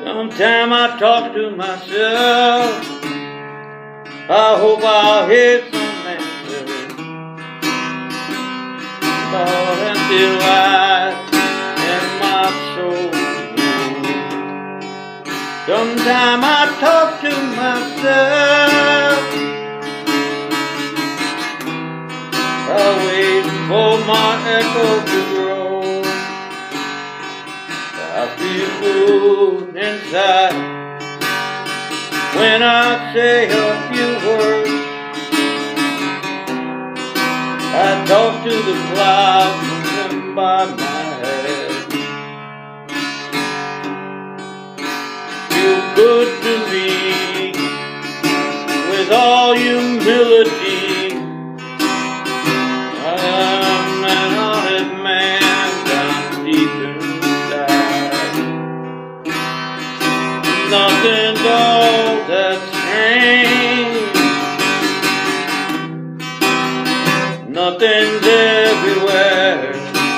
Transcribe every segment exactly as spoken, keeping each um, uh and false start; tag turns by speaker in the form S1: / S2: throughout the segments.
S1: Sometime I talk to myself, I hope I'll hear some answers about empty light in my soul. Sometime I talk to myself, I wait for my echo to grow. I feel good inside when I say a few words. I talk to the clouds and them by my head. Feel good to me with all humility. I'm an honest man down deep inside. Nothing's all that's changed. Nothing's everywhere.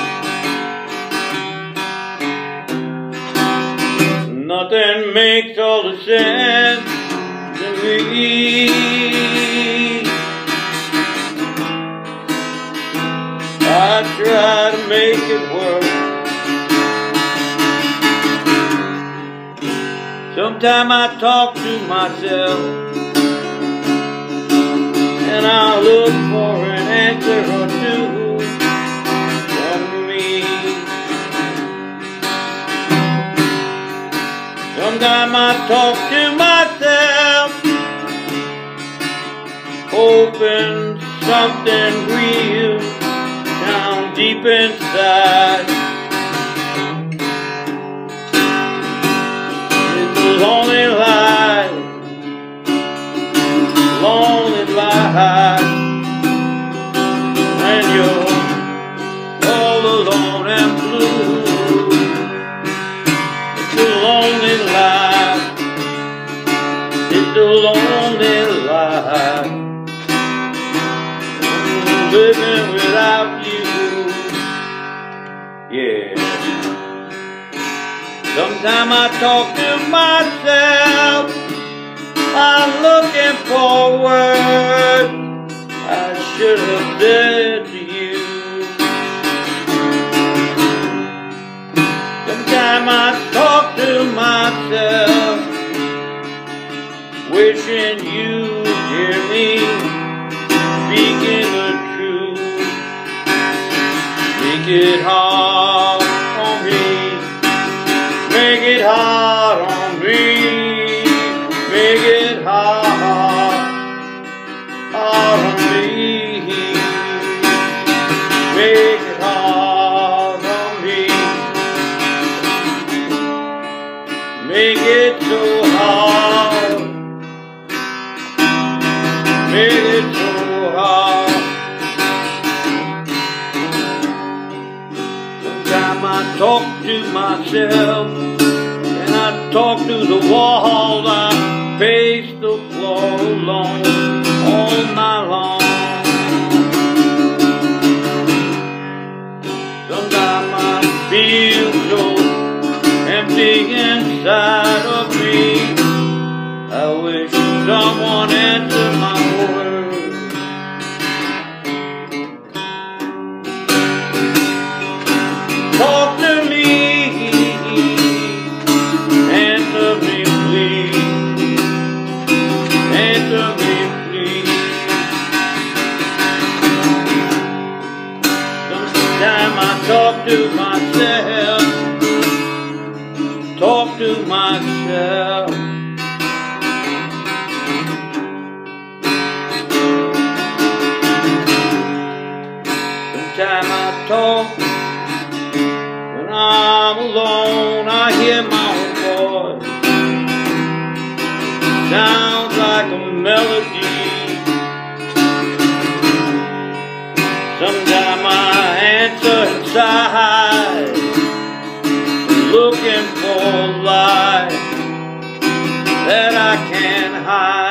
S1: Nothing makes all the sense to me. I try to make it work. Sometimes I talk to myself and I look for an answer or two from me. Sometimes I talk to myself, hoping something real down deep inside. It's a lonely life, lonely life, when you're all alone and blue. It's a lonely life, it's a lonely life, living without you. Yeah. Sometimes I talk to myself, I'm looking for words I should have said to you. Sometimes I talk to myself, wishing you'd hear me speaking the truth. Make it hard on me, make it hard on me, make it hard, hard on me, make it hard on me, make it so hard, make it so hard. Sometimes I talk to myself and I talk to the wall. I pace the floor alone all night long. Sometimes I feel so empty inside of me. I wish someone answered my words. Talk to me, answer me please, answer me please. Sometimes I talk to myself, talk to myself. Sometimes I talk when I'm alone, I hear my own voice. It sounds like a melody. Sometimes I answer inside, looking for a light that I can't hide.